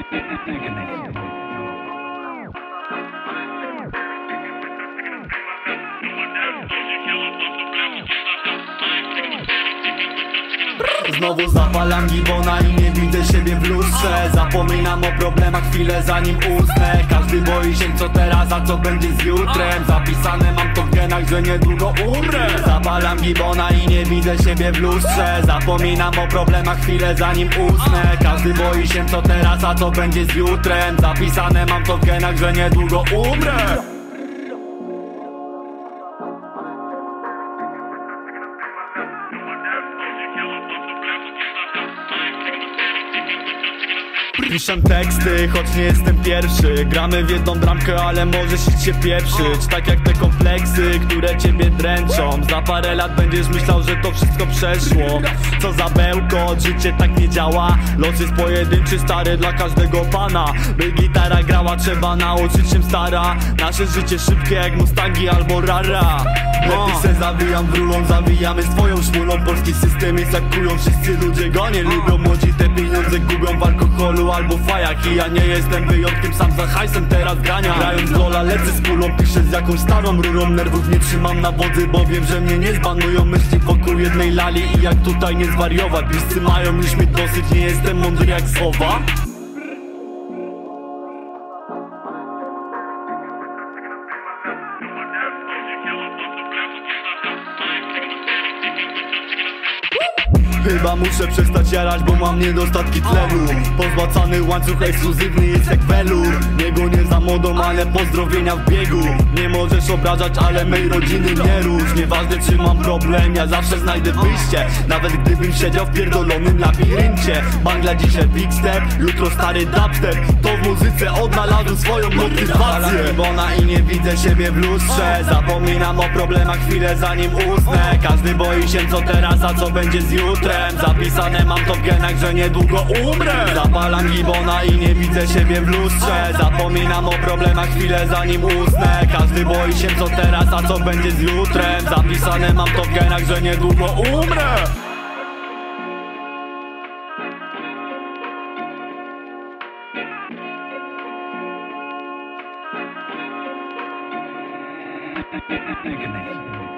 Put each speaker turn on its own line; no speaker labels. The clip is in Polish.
Znowu zapalam gibona i nie widzę siebie w lustrze. Zapominam o problemach chwilę zanim usnę. Każdy boi się co teraz, a co będzie z jutrem. Zapisane mam to w genach, że niedługo umrę. Zapalam gibona i nie widzę siebie w lustrze. Zapominam o problemach chwilę zanim usnę. Każdy boi się co teraz, a co będzie z jutrem. Zapisane mam to w genach, że niedługo umrę. Piszę teksty, choć nie jestem pierwszy. Gramy w jedną bramkę, ale możesz się pieprzyć. Tak jak te kompleksy, które ciebie dręczą. Za parę lat będziesz myślał, że to wszystko przeszło. Co za bełkot, życie tak nie działa. Los jest pojedynczy, stary dla każdego pana. By gitara grała, trzeba nauczyć się stara. Nasze życie szybkie jak Mustangi albo Rara. Lepiej se zawijam wrulą, zawijamy swoją szmulą. Polski system jest jak kują, wszyscy ludzie go nie lubią. Młodzi te pieniądze gubią w alkoholu albo fajach. I ja nie jestem wyjątkiem, sam za hajsem teraz gania. Grając lola lecę z kulą, piszę z jakąś starą rurą. Nerwów nie trzymam na wodzy, bo wiem, że mnie nie zbanują. Myśli wokół jednej lali i jak tutaj nie zwariować. Bliscy mają już mnie dosyć, nie jestem mądry jak sowa. Chyba muszę przestać jarać, bo mam niedostatki tlenu. Pozłacany łańcuch ekskluzywny jest jak welur. Nie gonię za modą, ale pozdrowienia w biegu. Nie możesz obrażać, ale mej rodziny nie rusz. Nieważne czy mam problem, ja zawsze znajdę wyjście. Nawet gdybym siedział w pierdolonym labiryncie. Bangla dzisiaj big step, jutro stary dubstep. To w muzyce odnalazł swoją motywację. Gibona i nie widzę siebie w lustrze. Zapominam o problemach chwilę zanim usnę. Każdy boi się co teraz, a co będzie z jutrem. Zapisane mam to w genach, że niedługo umrę. Zapalam gibona i nie widzę siebie w lustrze. Zapominam o problemach chwilę zanim usnę. Każdy boi się co teraz, a co będzie z jutrem. Zapisane mam to w genach, że niedługo umrę.
Take a minute.